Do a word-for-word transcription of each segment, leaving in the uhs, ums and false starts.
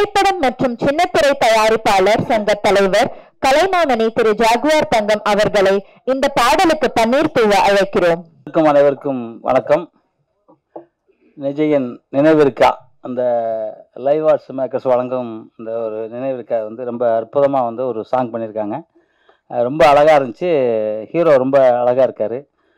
திரைப்படம் மற்றும் சின்னத்திரை தயாரிப்பாளர் சங்க தலைவர் கலைமாமணி திரு ஜாகுவார் தங்கம் அவர்களை இந்த பாடலுக்கு பன்னீர் தூவ அழைக்கிறோம். அனைவருக்கும் வணக்கம். நிஜயன் நினைவிருக்கா அந்த லைவ் ஆர்ட்ஸ் மேக்கர்ஸ் வழங்கும் இந்த ஒரு நினைவிருக்கா வந்து ரொம்ப அற்புதமாக வந்து ஒரு சாங் பண்ணியிருக்காங்க. ரொம்ப அழகாக இருந்துச்சு. ஹீரோ ரொம்ப அழகாக இருக்கார்.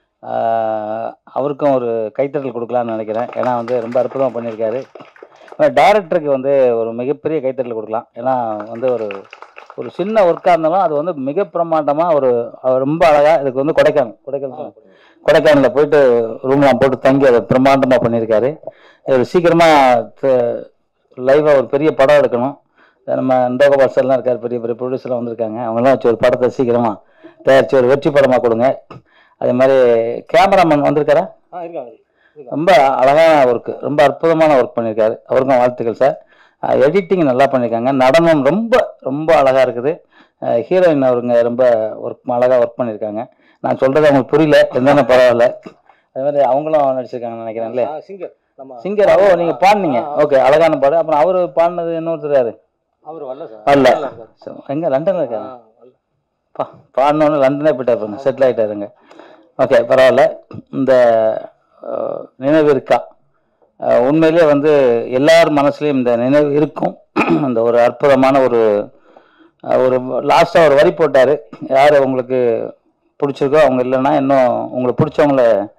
அவருக்கும் ஒரு கைத்தட்டல் கொடுக்கலான்னு நினைக்கிறேன். ஏன்னா வந்து ரொம்ப அற்புதமாக பண்ணியிருக்காரு. டைரக்டருக்கு வந்து ஒரு மிகப்பெரிய கைத்தட்டல் கொடுக்கலாம். ஏன்னா வந்து ஒரு ஒரு சின்ன ஒர்க்காக இருந்தாலும் அது வந்து மிக பிரமாண்டமாக ஒரு ரொம்ப அழகாக இதுக்கு வந்து கொடைக்கானல் கொடைக்கானல் கொடைக்கானலில் போயிட்டு ரூம்லாம் போட்டு தங்கி அதை பிரமாண்டமாக பண்ணியிருக்காரு. ஒரு சீக்கிரமாக லைவாக ஒரு பெரிய படம் எடுக்கணும். நம்ம இந்தோகபாஸ் எல்லாம் இருக்கார், பெரிய பெரிய ப்ரொடியூசர்லாம் வந்திருக்காங்க. அவங்களாம் வச்சு ஒரு படத்தை சீக்கிரமாக தயாரித்து ஒரு வெற்றி படமாக கொடுங்க. அதே மாதிரி கேமராமேன் வந்திருக்காரா? ரொம்ப அழகான ஒர்க்கு, ரொம்ப அற்புதமான ஒர்க் பண்ணியிருக்காரு. அவருக்கும் வாழ்த்துக்கள் சார். எடிட்டிங் நல்லா பண்ணியிருக்காங்க. நடனம் ரொம்ப ரொம்ப அழகாக இருக்குது. ஹீரோயின் அவருங்க ரொம்ப ஒர்க் அழகாக ஒர்க் பண்ணியிருக்காங்க. நான் சொல்கிறது அவங்களுக்கு புரியல, இருந்தாலும் பரவாயில்ல. அதே மாதிரி அவங்களும் நடிச்சிருக்காங்கன்னு நினைக்கிறேன். இல்லையா சிங்கர் சிங்கர் ஓ நீங்கள் பாடினீங்க. ஓகே, அழகான பாடு. அப்புறம் அவர் பாடினது இன்னொருத்தர் யாரு? அவர் வரல வரல எங்கே லண்டனில் இருக்காரு. பா பாடினோன்னு லண்டனே போயிட்டாருங்க, செட்டில் ஆகிட்டாருங்க. ஓகே, பரவாயில்ல. இந்த நினைவிருக்கா உண்மையிலே வந்து எல்லார் மனசுலையும் இந்த நினைவு இருக்கும். அந்த ஒரு அற்புதமான ஒரு ஒரு லாஸ்ட்டாக ஒரு வரி போட்டார். யார் உங்களுக்கு பிடிச்சிருக்கோ அவங்க, இல்லைன்னா இன்னும் உங்களுக்கு பிடிச்சவங்கள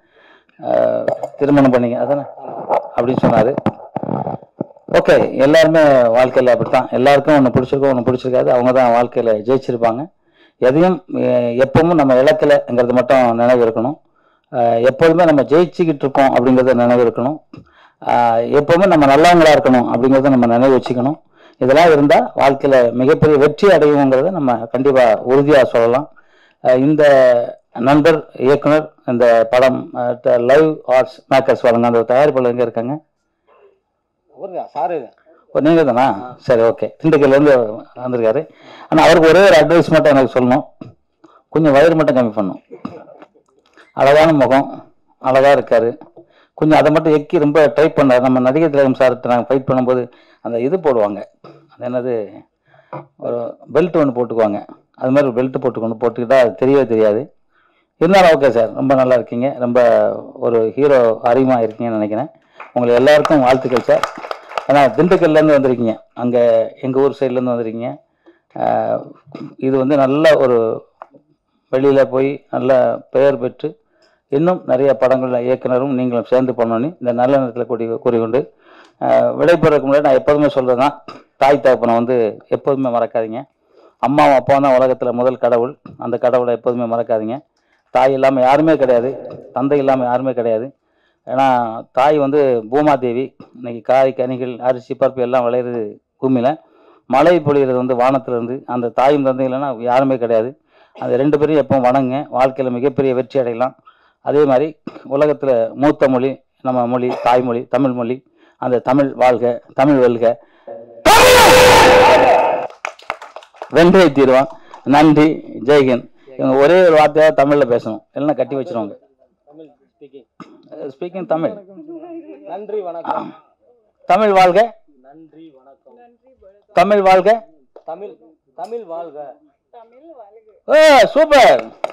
திருமணம் பண்ணிங்க அதானே அப்படின்னு சொன்னார். ஓகே, எல்லாருமே வாழ்க்கையில் அப்படித்தான். எல்லாருக்கும் ஒன்று பிடிச்சிருக்கோ ஒன்று பிடிச்சிருக்காது. அவங்க தான் வாழ்க்கையில் ஜெயிச்சிருப்பாங்க. எதையும் எப்பவும் நம்ம இலக்கிலங்கிறது மட்டும் நினைவு இருக்கணும். எப்போதுமே நம்ம ஜெயிச்சுக்கிட்டு இருக்கோம் அப்படிங்கிறத நினைவு இருக்கணும். எப்போவுமே நம்ம நல்லவங்களா இருக்கணும் அப்படிங்கிறத நம்ம நினைவு வச்சுக்கணும். இதெல்லாம் இருந்தால் வாழ்க்கையில் மிகப்பெரிய வெற்றி அடையுங்கிறத நம்ம கண்டிப்பாக உறுதியாக சொல்லலாம். இந்த நண்பர் இயக்குனர் இந்த படம் லைவ் ஆர்ட்ஸ் மேக்கர்ஸ் வழங்க அந்த தயாரிப்பாளர் எங்கே இருக்காங்க? சாரு நீங்கள் தானா? சரி, ஓகே. திண்டுக்கல்லேருந்து வந்திருக்காரு. ஆனால் அவருக்கு ஒரே ஒரு அட்வைஸ் மட்டும் எனக்கு சொல்லணும். கொஞ்சம் வயிறு மட்டும் கம்மி பண்ணணும். அழகான முகம், அழகாக இருக்கார். கொஞ்சம் அதை மட்டும் எக்கி ரொம்ப ட்ரை பண்ணார். நம்ம நடிகர் திலகம் சார்கிட்ட நாங்கள் ஃபைட் பண்ணும்போது அந்த இது போடுவாங்க, அது என்னது, ஒரு பெல்ட் ஒன்று போட்டுக்குவாங்க. அது மாதிரி ஒரு பெல்ட் போட்டுக்கொண்டு போட்டுக்கிட்டால் அது தெரியவே தெரியாது. இருந்தாலும் ஓகே சார், ரொம்ப நல்லா இருக்கீங்க. ரொம்ப ஒரு ஹீரோ அறிமுகமாக இருக்கீங்கன்னு நினைக்கிறேன். உங்களுக்கு எல்லாருக்கும் வாழ்த்துக்கள் சார். ஆனால் திண்டுக்கல்லேருந்து வந்திருக்கீங்க, அங்கே எங்கள் ஊர் சைட்லேருந்து வந்திருக்கீங்க. இது வந்து நல்ல ஒரு வெளியில் போய் நல்ல பெயர் பெற்று இன்னும் நிறைய படங்களில் இயக்குனரும் நீங்களும் சேர்ந்து பண்ணணும் இந்த நல்ல நேரத்தில் கூடி கூறிக்கொண்டு விடைபெறதுக்கு முன்னாடி நான் எப்போதுமே சொல்கிறது தான், தாய் தகப்பனை வந்து எப்போதுமே மறக்காதீங்க. அம்மாவும் அப்பாவும் தான் உலகத்தில் முதல் கடவுள். அந்த கடவுளை எப்போதுமே மறக்காதீங்க. தாய் இல்லாமல் யாருமே கிடையாது, தந்தை இல்லாமல் யாருமே கிடையாது. ஏன்னா தாய் வந்து பூமாதேவி. இன்னைக்கு காய் கனிகள் அரிசி பருப்பு எல்லாம் விளையிறது பூமியில், மழை பொழிகிறது வந்து வானத்திலிருந்து. அந்த தாயும் தந்தை இல்லைன்னா யாருமே கிடையாது. அந்த ரெண்டு பேரையும் எப்போ வணங்க, வாழ்க்கையில் மிகப்பெரிய வெற்றி அடையலாம். அதே மாதிரி உலகத்தில் மூத்த மொழி நம்ம மொழி தாய்மொழி தமிழ் மொழி. அந்த தமிழ் வாழ்க, தமிழ் வெல்க, வென்றே தீர்வான். நன்றி, ஜெய்ஹிந்த். இவங்க ஒரே ஒரு வார்த்தையாக தமிழில் பேசணும், இல்லைன்னா கட்டி வச்சிருவாங்க. ஸ்பீக்கிங் தமிழ். நன்றி வணக்கம். தமிழ் வாழ்க, நன்றி வணக்கம். தமிழ் வாழ்க, தமிழ் தமிழ் வாழ்க. Oh super.